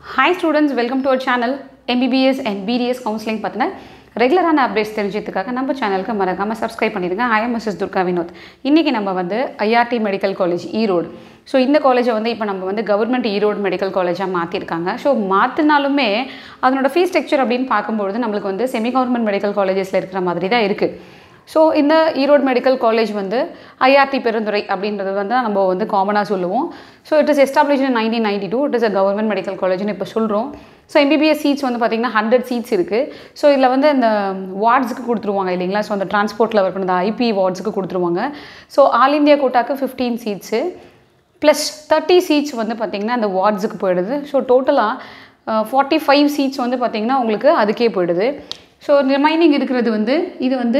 Hi students, welcome to our channel MBBS and BDS counseling பத்தின ரெகுலரான updates தெரிஞ்சிக்கிறதுக்காக நம்ம சேனலுக்கு மறக்காம சப்ஸ்கிரைப் பண்ணிடுங்க. I am Mrs. Durga Vinod. இன்னைக்கு நம்ம வந்து IRT medical college Erode. So இந்த காலேஜை வந்து இப்போ நம்ம வந்து கவர்மெண்ட் ஈரோடு மெடிக்கல் காலேஜாக மாற்றிருக்காங்க. ஸோ மாற்றினாலுமே அதனோட ஃபீஸ் ஸ்ட்ரக்சர் அப்படின்னு பார்க்கும்பொழுது நம்மளுக்கு வந்து செமி கவர்மெண்ட் மெடிக்கல் காலேஜஸில் இருக்கிற மாதிரி தான் இருக்குது. ஸோ இந்த ஈரோடு மெடிக்கல் காலேஜ் வந்து ஐஆர்டி பெருந்துறை அப்படின்றது வந்து நம்ம வந்து காமனாக சொல்லுவோம். So it is establish in 1992. It is a government medical காலேஜ்னு இப்போ சொல்கிறோம். ஸோ எம்பிபிஎஸ் சீட்ஸ் வந்து பார்த்திங்கன்னா 100 சீட்ஸ் இருக்குது. ஸோ இதில் வந்து இந்த வார்ட்ஸுக்கு கொடுத்துருவாங்க இல்லைங்களா. ஸோ அந்த டிரான்ஸ்போர்ட்டில் ஒர்க் பண்ண ஐபி வார்ட்ஸுக்கு கொடுத்துருவாங்க. ஸோ ஆல் இந்தியா கோட்டாக்கு 15 சீட்ஸு ப்ளஸ் 30 சீட்ஸ் வந்து பார்த்திங்கன்னா அந்த வார்ட்ஸுக்கு போயிடுது. ஸோ டோட்டலாக 45 சீட்ஸ் வந்து பார்த்திங்கன்னா உங்களுக்கு அதுக்கே போயிடுது. ஸோ ரிமைனிங் இருக்கிறது வந்து இது வந்து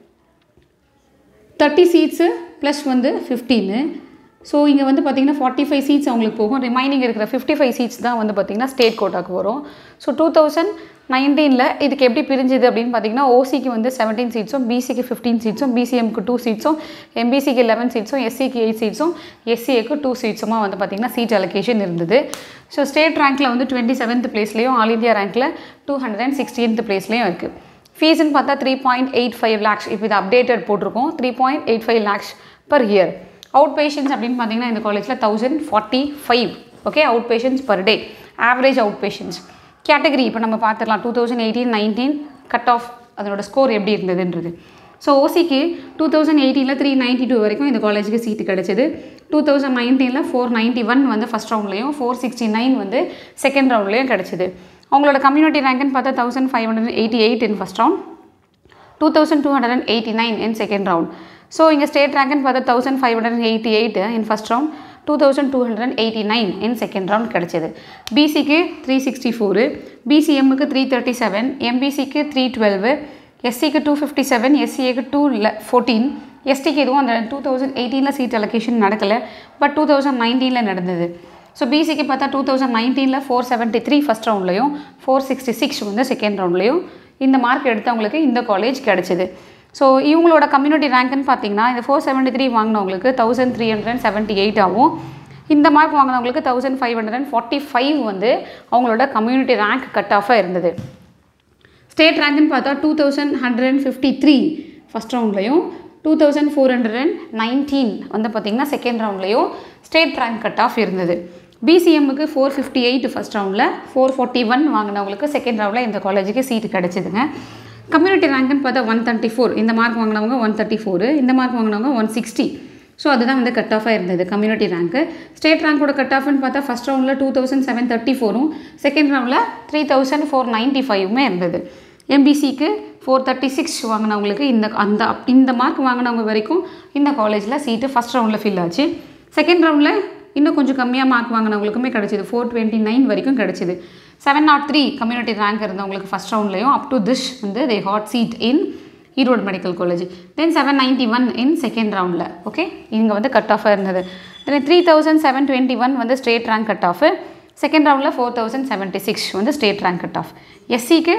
30 சீட்ஸு ப்ளஸ் வந்து 15. ஸோ இங்கே வந்து பார்த்திங்கன்னா 45 சீட்ஸ் அவங்களுக்கு போகும். ரிமைனிங் இருக்கிற 55 சீட்ஸ் தான் வந்து பார்த்திங்கன்னா ஸ்டேட் கோட்டாக்கு வரும். ஸோ 2019 இதுக்கு எப்படி பிரிஞ்சுது அப்படின்னு பார்த்திங்கன்னா ஓசிக்கு வந்து 17 சீட்ஸும், பிசிக்கு 15 சீட்ஸும், பிசிஎம்க்கு 2 சீட்ஸும், எம்பிசிக்கு 11 சீட்ஸும், எஸ்சிக்கு 8 சீட்ஸும், எஸ்சிஏக்கு 2 சீட்ஸுமாக வந்து பார்த்திங்கன்னா சீட் அலோகேஷன் இருந்தது. ஸோ ஸ்டேட் ரேங்க்கில் வந்து 27th பிளேஸ்லேயும் ஆல் இந்தியா ரேங்க்கில் 216th பிளேஸ்லேயும் இருக்குது. ஃபீஸ்ன்னு பார்த்தா 3.85 lakhs. இப்போ இது அப்டேட்டட் போட்டிருக்கோம். 3.85 lakhs per year. Out patients அப்படின்னு பார்த்தீங்கன்னா இந்த காலேஜில் 1045. Okay, out patients per day, average out patients. Category இப்போ நம்ம பார்த்துடலாம். 2018-19 கட் ஆஃப் அதனோட ஸ்கோர் எப்படி இருந்ததுன்றது. ஸோ ஓசிக்கு 2018 392 வரைக்கும் இந்த காலேஜுக்கு சீட்டு கிடச்சிது. 2019 491 வந்து ஃபஸ்ட் ரவுண்ட்லேயும் 469 வந்து செகண்ட் ரவுண்ட்லேயும் கிடச்சிது. அவங்களோட கம்யூனிட்டி ரேங்க்னு பார்த்தா 1588 in first round, 2289 in second round. So இங்கே ஸ்டேட் ரேங்க்னு பார்த்தா 1588 in first round, 2289 in second round கிடச்சிது. பிசிக்கு 364, பிசிஎம்முக்கு 337, எம்பிசிக்கு 312, எஸ்சிக்கு 257, எஸ்சிஏக்கு 214, எஸ்டிக்கு எதுவும் அந்த 2018 சீட் அலோகேஷன் நடக்கலை, பட் 2019 நடந்தது. ஸோ பிசிக்கு பார்த்தா 2019 473 ஃபஸ்ட் ரவுண்ட்லேயும் 466 வந்து செகண்ட் ரவுண்ட்லேயும் இந்த மார்க் எடுத்தவங்களுக்கு இந்த காலேஜ் கிடச்சிது. ஸோ இவங்களோட கம்யூனிட்டி ரேங்க்னு பார்த்தீங்கன்னா இந்த 473 வாங்கினவங்களுக்கு 1378 ஆகும். இந்த மார்க் வாங்கினவங்களுக்கு 1545 வந்து அவங்களோட கம்யூனிட்டி ரேங்க் கட் ஆஃபாக இருந்தது. ஸ்டேட் ரேங்க்னு பார்த்தா 2153 ஃபஸ்ட் ரவுண்ட்லேயும் 2419 வந்து பார்த்திங்கன்னா செகண்ட் ரவுண்ட்லேயும் ஸ்டேட் ரேங்க் கட் ஆஃப் இருந்தது. பிசிஎம்முக்கு 458 ஃபஸ்ட் ரவுண்டில், 441 வாங்கினவங்களுக்கு செகண்ட் ரவுண்டில் இந்த காலேஜுக்கு சீட்டு கிடச்சிதுங்க. கம்யூனிட்டி ரேங்க்னு பார்த்தா 134. இந்த மார்க் வாங்கினவங்க 134, இந்த மார்க் வாங்கினவங்க 160. ஸோ அதுதான் வந்து கட் ஆஃபாக இருந்தது கம்யூனிட்டி ரேங்க்கு. ஸ்டேட் ரேங்க்கோட கட் ஆஃப்னு பார்த்தா ஃபஸ்ட் ரவுண்டில் 2734ம், செகண்ட் ரவுண்டில் 3495மே இருந்தது. எம்பிசிக்கு 436 வாங்கினவங்களுக்கு இந்த மார்க் வாங்கினவங்க வரைக்கும் இந்த காலேஜில் சீட்டு ஃபஸ்ட் ரவுண்டில் ஃபில் ஆச்சு. செகண்ட் ரவுண்டில் இன்னும் கொஞ்சம் கம்மியாக மார்க் வாங்கினவங்களுக்குமே கிடச்சிது, 429 வரைக்கும் கிடச்சிது. 703 கம்யூனிட்டி ரேங்க் இருந்தவங்களுக்கு ஃபஸ்ட் ரவுண்ட்லேயும் அப் டு திஸ் வந்து they had seat in Erode medical college. Then 791 in second ரவுண்டில். ஓகே, இங்கே வந்து கட் ஆஃபாக இருந்தது. தென் 3721 வந்து state rank cut off, second ரவுண்டில் 4076 வந்து ஸ்டேட் ரேங்க் கட் ஆஃப். எஸ்சிக்கு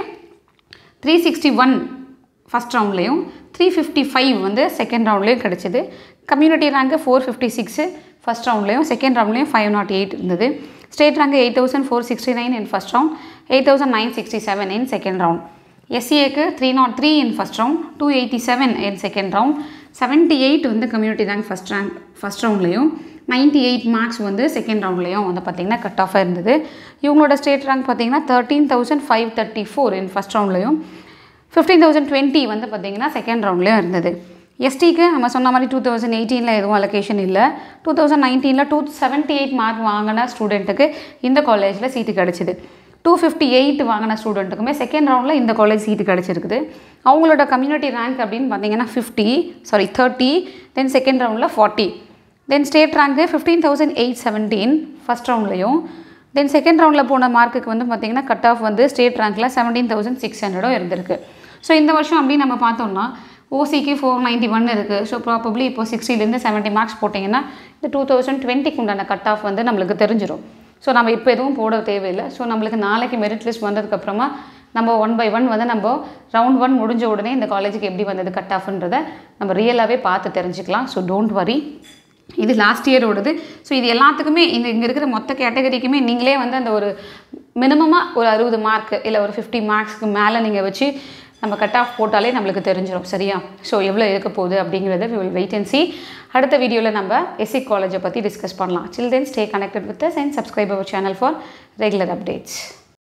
361 ஃபஸ்ட் ரவுண்ட்லேயும் 355 வந்து செகண்ட் ரவுண்ட்லேயும் கிடச்சிது. கம்யூனிட்டி ரேங்க்கு 456 ஃபஸ்ட் ரவுண்ட்லேயும் செகண்ட் ரவுண்ட்லேயும் 508 இருந்தது. State rank 8469 in first round, 8967 in second round. எஸ்சிஏக்கு 303 in first round, 287 in second round, 78 வந்து கம்யூனிட்டி ரேங்க் ஃபஸ்ட் ரவுண்ட்லேயும் 98 மார்க்ஸ் வந்து செகண்ட் ரவுண்ட்லேயும் வந்து பார்த்திங்கன்னா கட் ஆஃபாக இருந்தது. இவங்களோட ஸ்டேட் ரேங்க் பார்த்திங்கன்னா 13534 இன் ஃபஸ்ட் ரவுண்ட்லேயும் 15020 வந்து பார்த்திங்கன்னா செகண்ட் ரவுண்ட்லேயும் இருந்தது. எஸ்டிக்கு நம்ம சொன்ன மாதிரி 2018 எதுவும் அலோகேஷன் இல்லை. 2019 278 மார்க் வாங்கின ஸ்டூடெண்ட்டுக்கு இந்த காலேஜில் சீட்டு கிடச்சிது. 258 வாங்கின ஸ்டூடெண்ட்டுக்குமே செகண்ட் ரவுண்டில் இந்த காலேஜ் சீட்டு கிடச்சிருக்குது. அவங்களோட கம்யூனிட்டி ரேங்க் அப்படின்னு பார்த்திங்கன்னா 30, தென் செகண்ட் ரவுண்டில் 40. தென் ஸ்டேட் ரேங்க்கு 15817 ஃபஸ்ட் ரவுண்ட்லேயும், தென் செகண்ட் ரவுண்டில் போன மார்க்குக்கு வந்து பார்த்திங்கன்னா கட் ஆஃப் வந்து ஸ்டேட் ரேங்க்கில் 17600 இருந்திருக்கு. ஸோ இந்த வருஷம் அப்படி நம்ம பார்த்தோம்னா ஓசிக்கு 491 இருக்குது. ஸோ ப்ராபப்ளி இப்போ 60லேருந்து 70 மார்க்ஸ் போட்டிங்கன்னா இந்த 2020க்கு உண்டான கட் ஆஃப் வந்து நம்மளுக்கு தெரிஞ்சிடும். ஸோ நம்ம இப்போ எதுவும் போட தேவையில்லை. ஸோ நம்மளுக்கு நாளைக்கு மெரிட் லிஸ்ட் வந்ததுக்கப்புறமா நம்ம 1 by 1 வந்து நம்ம ரவுண்ட் 1 முடிஞ்ச உடனே இந்த காலேஜுக்கு எப்படி வந்தது கட் ஆஃப்ன்றதை நம்ம ரியலாகவே பார்த்து தெரிஞ்சுக்கலாம். So don't worry. இது லாஸ்ட் இயரோடது. ஸோ இது எல்லாத்துக்குமே இங்கே இருக்கிற மொத்த கேட்டகரிக்குமே நீங்களே வந்து அந்த ஒரு மினிமமாக ஒரு 60 மார்க்கு இல்லை ஒரு 50 மார்க்ஸ்க்கு மேலே நீங்கள் வச்சு நம்ம கட் ஆஃப் போட்டாலே நம்மளுக்கு தெரிஞ்சிடும். சரியா? ஸோ எவ்வளோ இருக்க போகுது அப்படிங்கிறத we will wait and see. அடுத்த வீடியோவில் நம்ம எஸ்சி காலேஜை பற்றி டிஸ்கஸ் பண்ணலாம். Till then, stay connected with us and subscribe our channel for regular updates.